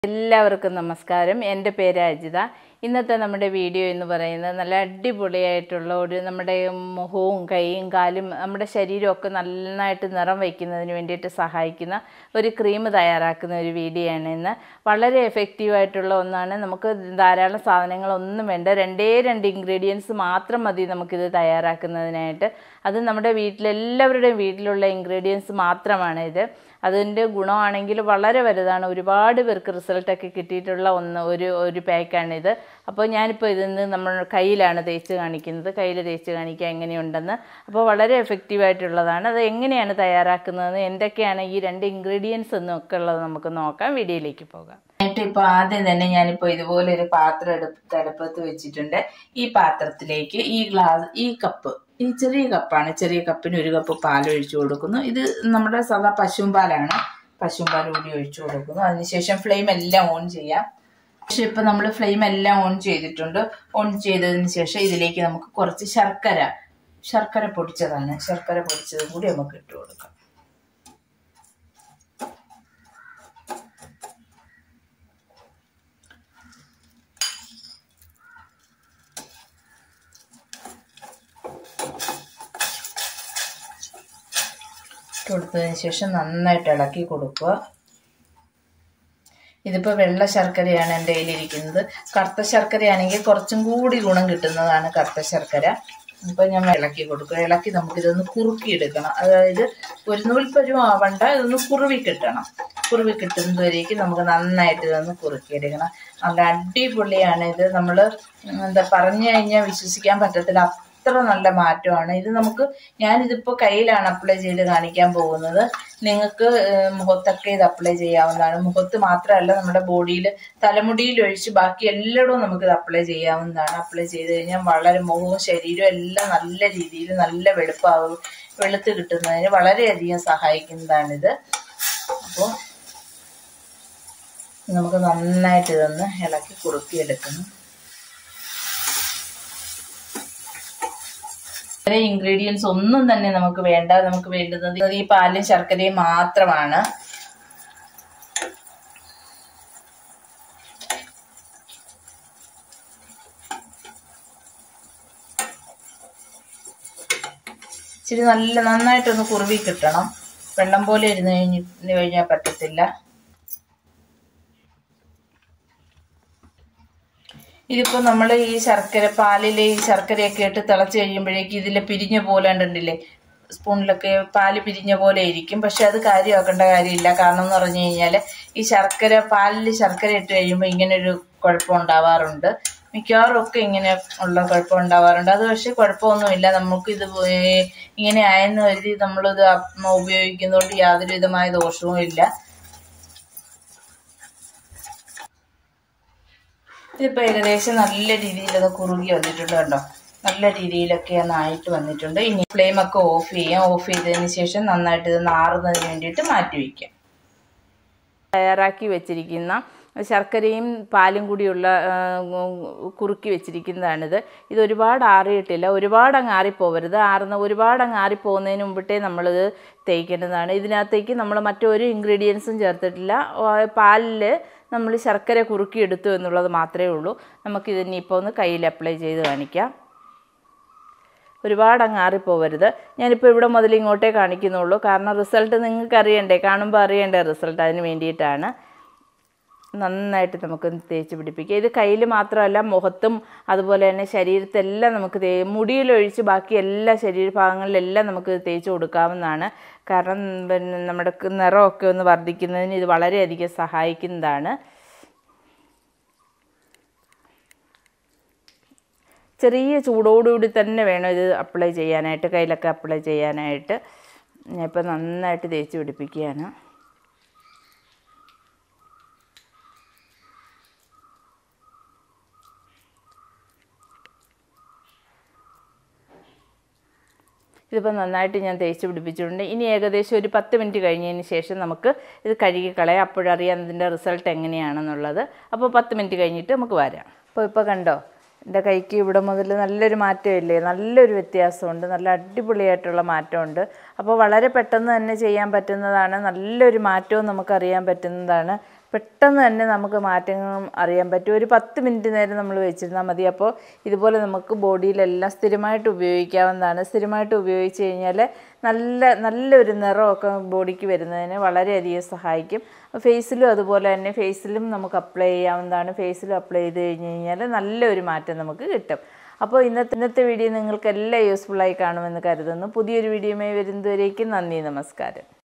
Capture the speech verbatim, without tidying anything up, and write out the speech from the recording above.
എല്ലാവർക്കും നമസ്കാരം. എൻ്റെ പേര് അജിത. ഇന്നത്തെ നമ്മുടെ വീഡിയോ എന്ന് പറയുന്നത് നല്ല അടിപൊളിയായിട്ടുള്ള ഒരു നമ്മുടെ മുഖവും കൈയും കാലും നമ്മുടെ ശരീരമൊക്കെ നന്നായിട്ട് നിറം വയ്ക്കുന്നതിന് വേണ്ടിയിട്ട് സഹായിക്കുന്ന ഒരു ക്രീം തയ്യാറാക്കുന്ന ഒരു വീഡിയോ ആണ് ഇന്ന്. വളരെ എഫക്റ്റീവായിട്ടുള്ള ഒന്നാണ്. നമുക്ക് ധാരാളം സാധനങ്ങളൊന്നും വേണ്ട, രണ്ടേ രണ്ട് ഇൻഗ്രീഡിയൻസ് മാത്രം മതി നമുക്കിത് തയ്യാറാക്കുന്നതിനായിട്ട്. അത് നമ്മുടെ വീട്ടിലെല്ലാവരുടെയും വീട്ടിലുള്ള ഇൻഗ്രീഡിയൻസ് മാത്രമാണ് ഇത്. അതിൻ്റെ ഗുണമാണെങ്കിൽ വളരെ വലുതാണ്. ഒരുപാട് പേർക്ക് റിസൾട്ടൊക്കെ കിട്ടിയിട്ടുള്ള ഒന്ന് ഒരു ഒരു പാക്കാണിത്. അപ്പോൾ ഞാനിപ്പോൾ ഇതിന്ന് നമ്മൾ കയ്യിലാണ് തേച്ച് കാണിക്കുന്നത്. കയ്യിൽ തേച്ച് കാണിക്കുക എങ്ങനെയുണ്ടെന്ന്. അപ്പോൾ വളരെ എഫക്റ്റീവായിട്ടുള്ളതാണ്. അത് എങ്ങനെയാണ് തയ്യാറാക്കുന്നതെന്ന്, എന്തൊക്കെയാണ് ഈ രണ്ട് ഇൻഗ്രീഡിയൻസ് എന്നൊക്കെ ഉള്ളത് നമുക്ക് നോക്കാം. വീഡിയോയിലേക്ക് പോകാം. എന്നിട്ട് ഇപ്പോൾ ആദ്യം തന്നെ ഞാനിപ്പോൾ ഇതുപോലെ ഒരു പാത്രം എടുത്ത് അടുപ്പത്ത് വെച്ചിട്ടുണ്ട്. ഈ പാത്രത്തിലേക്ക് ഈ ഗ്ലാസ് ഈ കപ്പ് ഈ ചെറിയ കപ്പാണ്. ചെറിയ കപ്പിന് ഒരു കപ്പ് പാൽ ഒഴിച്ചു കൊടുക്കുന്നു. ഇത് നമ്മുടെ സാധാ പശുവും പാലാണ്. പശുവും പാൽ കൂടി ഒഴിച്ചു കൊടുക്കുന്നു. അതിനുശേഷം ഫ്ലെയിം എല്ലാം ഓൺ ചെയ്യാം. പക്ഷെ ഇപ്പം നമ്മൾ ഫ്ലെയിം എല്ലാം ഓൺ ചെയ്തിട്ടുണ്ട്. ഓൺ ചെയ്തതിന് ശേഷം ഇതിലേക്ക് നമുക്ക് കുറച്ച് ശർക്കര ശർക്കര പൊടിച്ചതാണ് ശർക്കര പൊടിച്ചത് കൂടി നമുക്ക് ഇട്ട് കൊടുക്കാം. കൊടുത്തതിന് ശേഷം നന്നായിട്ട് ഇളക്കി കൊടുക്കുക. ഇതിപ്പോൾ വെള്ള ശർക്കരയാണ് എൻ്റെ കയ്യിലിരിക്കുന്നത്. കറുത്ത ശർക്കരയാണെങ്കിൽ കുറച്ചും കൂടി ഗുണം കിട്ടുന്നതാണ് കറുത്ത ശർക്കര. അപ്പോൾ ഞാൻ ഇളക്കി കൊടുക്കുക. ഇളക്കി നമുക്കിതൊന്ന് കുറുക്കിയെടുക്കണം. അതായത് ഒരു നൂൽപ്പരുവം ആവണ്ട, ഇതൊന്ന് കുറുവി കിട്ടണം. കുറുവി കിട്ടുന്നതുവരേക്കും നമുക്ക് നന്നായിട്ട് ഇതൊന്ന് കുറുക്കിയെടുക്കണം. നല്ല അടിപൊളിയാണ് ഇത്. നമ്മൾ എന്താ പറഞ്ഞു കഴിഞ്ഞാൽ വിശ്വസിക്കാൻ പറ്റത്തില്ല, അത്ര നല്ല മാറ്റമാണ് ഇത്. നമുക്ക് ഞാനിതിപ്പോൾ കയ്യിലാണ് അപ്ലൈ ചെയ്ത് കാണിക്കാൻ പോകുന്നത്. നിങ്ങൾക്ക് മുഖത്തൊക്കെ ഇത് അപ്ലൈ ചെയ്യാവുന്നതാണ്. മുഖത്ത് മാത്രമല്ല, നമ്മുടെ ബോഡിയിൽ തലമുടിയിൽ ഒഴിച്ച് ബാക്കി എല്ലായിടവും നമുക്കിത് അപ്ലൈ ചെയ്യാവുന്നതാണ്. അപ്ലൈ ചെയ്ത് കഴിഞ്ഞാൽ വളരെ മുഖവും ശരീരവും എല്ലാം നല്ല രീതിയിൽ നല്ല വെളുപ്പാവും വെളുത്ത് കിട്ടുന്നതിന് വളരെയധികം സഹായിക്കുന്നതാണിത്. അപ്പോൾ നമുക്ക് നന്നായിട്ട് ഇതൊന്ന് ഇളക്കി കുറുക്കിയെടുക്കണം. ഇൻഗ്രീഡിയൻസ് ഒന്നും തന്നെ നമുക്ക് വേണ്ട. നമുക്ക് വേണ്ടുന്നത് ഈ പാലും ശർക്കരയും മാത്രമാണ്. ഇച്ചിരി നല്ല നന്നായിട്ടൊന്ന് കുറുവി കിട്ടണം. വെള്ളം പോലെ ഇരുന്ന് കഴിഞ്ഞ് കഴിഞ്ഞാൽ പറ്റത്തില്ല. ഇതിപ്പോൾ നമ്മൾ ഈ ശർക്കര പാലിലെ ഈ ശർക്കരയൊക്കെ ഇട്ട് തിളച്ച് കഴിയുമ്പോഴേക്കും ഇതിൽ പിരിഞ്ഞ പോലെ ഉണ്ടല്ലേ, സ്പൂണിലൊക്കെ പാല് പിരിഞ്ഞ പോലെ ഇരിക്കും. പക്ഷെ അത് കാര്യമാക്കേണ്ട കാര്യമില്ല. കാരണം എന്ന് പറഞ്ഞു കഴിഞ്ഞാൽ ഈ ശർക്കര പാലിൽ ശർക്കര ഇട്ട് കഴിയുമ്പോൾ ഇങ്ങനൊരു കുഴപ്പം ഉണ്ടാവാറുണ്ട്. മിക്കവാറും ഒക്കെ ഇങ്ങനെ ഉള്ള കുഴപ്പം ഉണ്ടാവാറുണ്ട്. അത് പക്ഷെ കുഴപ്പമൊന്നുമില്ല. നമുക്കിത് ഇങ്ങനെ ആയെന്ന് കരുതി നമ്മളിത് ഉപയോഗിക്കുന്നതുകൊണ്ട് യാതൊരു വിധമായ ദോഷവും ഇല്ല. ഇതിപ്പോൾ ഏകദേശം നല്ല രീതിയിൽ അത് കുറുകി വന്നിട്ടുണ്ട്. കണ്ടോ, നല്ല രീതിയിലൊക്കെ ഒന്ന് ആയിട്ട് വന്നിട്ടുണ്ട്. ഇനി ഫ്ലെയിമൊക്കെ ഓഫ് ചെയ്യാം. ഓഫ് ചെയ്തതിന് ശേഷം നന്നായിട്ട് ഇത് നാറുന്നതിന് വേണ്ടിയിട്ട് മാറ്റി വയ്ക്കാം. തയ്യാറാക്കി വെച്ചിരിക്കുന്ന ശർക്കരയും പാലും കൂടിയുള്ള കുറുക്കി വെച്ചിരിക്കുന്നതാണിത്. ഇത് ഒരുപാട് ആറിയിട്ടില്ല, ഒരുപാട് അങ്ങ് ആറിപ്പോവരുത്. ആറുന്ന ഒരുപാട് അങ്ങ് ആറിപ്പോകുന്നതിന് മുമ്പിട്ടേ നമ്മളിത് തേക്കേണ്ടതാണ്. ഇതിനകത്തേക്ക് നമ്മൾ മറ്റൊരു ഇൻഗ്രീഡിയൻസും ചേർത്തിട്ടില്ല. പാലിൽ നമ്മൾ ശർക്കര കുറുക്കിയെടുത്തു എന്നുള്ളത് മാത്രമേ ഉള്ളൂ. നമുക്കിതിനിപ്പോൾ ഒന്ന് കയ്യിൽ അപ്ലൈ ചെയ്ത് കാണിക്കാം. ഒരുപാട് അങ്ങ് ആറിപ്പോവരുത്. ഞാനിപ്പോൾ ഇവിടെ മുതൽ ഇങ്ങോട്ടേ കാണിക്കുന്നുള്ളൂ. കാരണം റിസൾട്ട് നിങ്ങൾക്ക് അറിയണ്ടേ, കാണുമ്പോൾ അറിയണ്ടേ റിസൾട്ട്. അതിന് വേണ്ടിയിട്ടാണ്. നന്നായിട്ട് നമുക്ക് തേച്ച് പിടിപ്പിക്കുക. ഇത് കയ്യിൽ മാത്രമല്ല, മുഖത്തും അതുപോലെ തന്നെ ശരീരത്തെല്ലാം നമുക്ക് തേ മുടിയിലൊഴിച്ച് ബാക്കി എല്ലാ ശരീരഭാഗങ്ങളിലെല്ലാം നമുക്ക് തേച്ച് കൊടുക്കാവുന്നതാണ്. കാരണം പിന്നെ നമ്മുടെ നിറമൊക്കെ ഒന്ന് വർദ്ധിക്കുന്നതിന് ഇത് വളരെയധികം സഹായിക്കുന്നതാണ്. ചെറിയ ചൂടോടുകൂടി തന്നെ വേണം ഇത് അപ്ലൈ ചെയ്യാനായിട്ട്, കയ്യിലൊക്കെ അപ്ലൈ ചെയ്യാനായിട്ട്. ഞാൻ ഇപ്പോൾ നന്നായിട്ട് തേച്ച് പിടിപ്പിക്കുകയാണ്. ഇതിപ്പോൾ നന്നായിട്ട് ഞാൻ തേച്ച് പിടിപ്പിച്ചിട്ടുണ്ട്. ഇനി ഏകദേശം ഒരു പത്ത് മിനിറ്റ് കഴിഞ്ഞതിന് ശേഷം നമുക്ക് ഇത് കഴുകി കളയാം. അപ്പോഴറിയാം ഇതിൻ്റെ റിസൾട്ട് എങ്ങനെയാണെന്നുള്ളത്. അപ്പോൾ പത്ത് മിനിറ്റ് കഴിഞ്ഞിട്ട് നമുക്ക് വരാം. അപ്പോൾ ഇപ്പോൾ കണ്ടോ, എൻ്റെ കൈക്ക് ഇവിടെ മുതൽ നല്ലൊരു മാറ്റമില്ലേ, നല്ലൊരു വ്യത്യാസമുണ്ട്, നല്ല അടിപൊളിയായിട്ടുള്ള മാറ്റമുണ്ട്. അപ്പോൾ വളരെ പെട്ടെന്ന് തന്നെ ചെയ്യാൻ പറ്റുന്നതാണ്, നല്ലൊരു മാറ്റവും നമുക്കറിയാൻ പറ്റുന്നതാണ്. പെട്ടെന്ന് തന്നെ നമുക്ക് മാറ്റങ്ങൾ അറിയാൻ പറ്റും. ഒരു പത്ത് മിനിറ്റ് നേരം നമ്മൾ വെച്ചിരുന്നാൽ മതി. അപ്പോൾ ഇതുപോലെ നമുക്ക് ബോഡിയിലെല്ലാം സ്ഥിരമായിട്ട് ഉപയോഗിക്കാവുന്നതാണ്. സ്ഥിരമായിട്ട് ഉപയോഗിച്ച് കഴിഞ്ഞാൽ നല്ല നല്ലൊരു നിറമൊക്കെ ബോഡിക്ക് വരുന്നതിന് വളരെയധികം സഹായിക്കും. ഫേസിലും അതുപോലെ തന്നെ ഫേസിലും നമുക്ക് അപ്ലൈ ചെയ്യാവുന്നതാണ്. ഫേസിലും അപ്ലൈ ചെയ്ത് കഴിഞ്ഞ് കഴിഞ്ഞാൽ നല്ലൊരു മാറ്റം നമുക്ക് കിട്ടും. അപ്പോൾ ഇന്നത്തെ ഇന്നത്തെ വീഡിയോ നിങ്ങൾക്ക് എല്ലാം യൂസ്ഫുള്ളായി കാണുമെന്ന് കരുതുന്നു. പുതിയൊരു വീഡിയോയുമായി വരുന്നതുവരേക്കും നന്ദി, നമസ്കാരം.